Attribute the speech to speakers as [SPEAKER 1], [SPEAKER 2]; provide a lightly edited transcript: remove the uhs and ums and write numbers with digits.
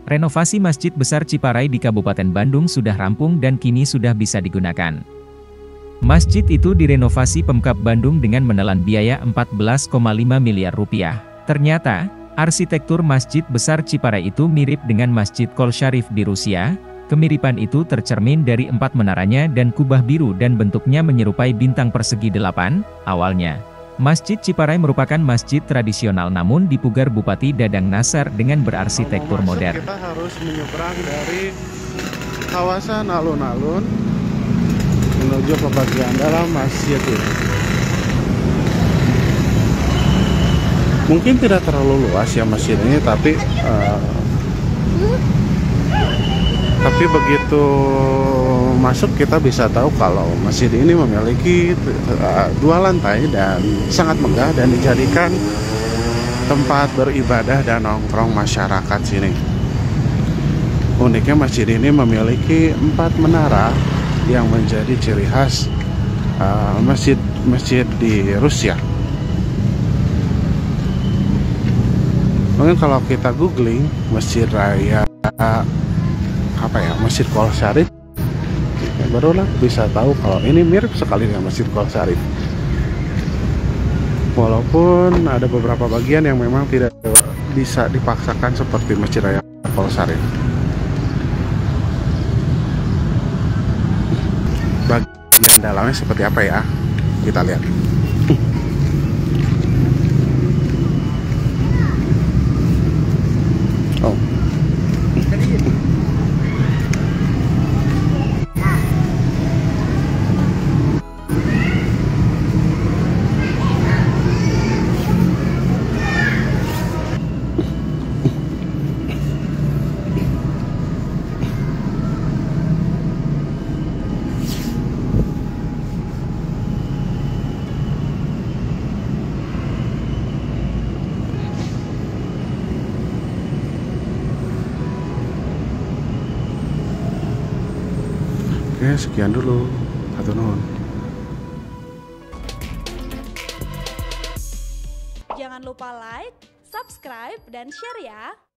[SPEAKER 1] Renovasi Masjid Besar Ciparai di Kabupaten Bandung sudah rampung dan kini sudah bisa digunakan. Masjid itu direnovasi Pemkab Bandung dengan menelan biaya 14,5 miliar rupiah. Ternyata, arsitektur Masjid Besar Ciparai itu mirip dengan Masjid Kol Sharif di Rusia. Kemiripan itu tercermin dari 4 menaranya dan kubah biru dan bentuknya menyerupai bintang persegi 8, awalnya. Masjid Ciparai merupakan masjid tradisional namun dipugar Bupati Dadang Nasar dengan berarsitektur modern.
[SPEAKER 2] Kita harus menyeberang dari kawasan alun-alun menuju ke bagian dalam masjid ini. Mungkin tidak terlalu luas ya masjid ini, tapi begitu masuk kita bisa tahu kalau masjid ini memiliki 2 lantai dan sangat megah dan dijadikan tempat beribadah dan nongkrong masyarakat sini. Uniknya masjid ini memiliki 4 menara yang menjadi ciri khas masjid di Rusia. Mungkin kalau kita googling Masjid Raya Masjid Kol Sharif, barulah bisa tahu kalau ini mirip sekali dengan Masjid Kol Sharif. Walaupun ada beberapa bagian yang memang tidak bisa dipaksakan seperti Masjid Raya Kol Sharif. Bagian dalamnya seperti apa ya? Kita lihat. Oh. Oke, sekian dulu. Hatur nuhun.
[SPEAKER 3] Jangan lupa like, subscribe, dan share ya.